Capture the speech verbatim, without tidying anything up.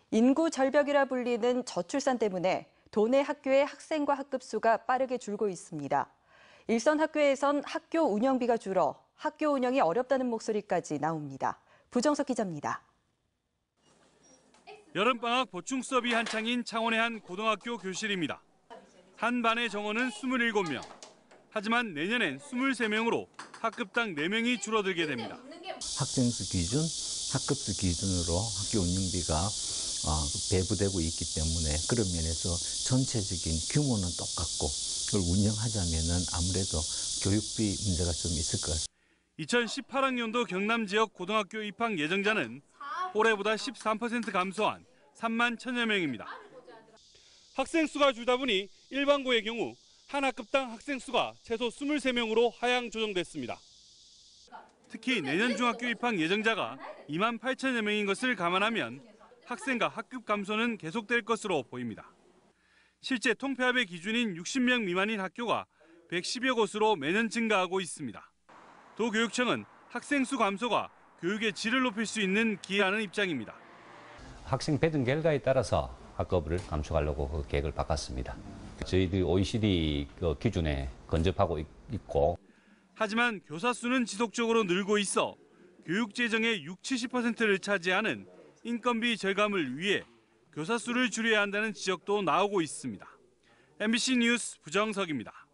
인구 절벽이라 불리는 저출산 때문에 도내 학교의 학생과 학급 수가 빠르게 줄고 있습니다. 일선 학교에선 학교 운영비가 줄어 학교 운영이 어렵다는 목소리까지 나옵니다. 부정석 기자입니다. 여름방학 보충 수업이 한창인 창원의 한 고등학교 교실입니다. 한 반의 정원은 이십칠 명. 하지만 내년엔 이십삼 명으로 학급당 네 명이 줄어들게 됩니다. 학생 수 기준, 학급 수 기준으로 학교 운영비가 배부되고 있기 때문에 그런 면에서 전체적인 규모는 똑같고 그걸 운영하자면은 아무래도 교육비 문제가 좀 있을 것 같습니다. 이천십팔 학년도 경남 지역 고등학교 입학 예정자는 올해보다 십삼 퍼센트 감소한 삼만 천여 명입니다. 학생 수가 줄다 보니 일반고의 경우 한 학급당 학생 수가 최소 이십삼 명으로 하향 조정됐습니다. 특히 내년 중학교 입학 예정자가 이만 팔천여 명인 것을 감안하면 학생과 학급 감소는 계속될 것으로 보입니다. 실제 통폐합의 기준인 육십 명 미만인 학교가 백십여 곳으로 매년 증가하고 있습니다. 도교육청은 학생 수 감소가 교육의 질을 높일 수 있는 기회라는 입장입니다. 학생 배분 결과에 따라서 학급을 감축하려고 그 계획을 바꿨습니다. 저희들이 오이시디 기준에 근접하고 있고. 하지만 교사 수는 지속적으로 늘고 있어 교육 재정의 육십, 칠십 퍼센트를 차지하는 인건비 절감을 위해 교사 수를 줄여야 한다는 지적도 나오고 있습니다. 엠비씨 뉴스 부정석입니다.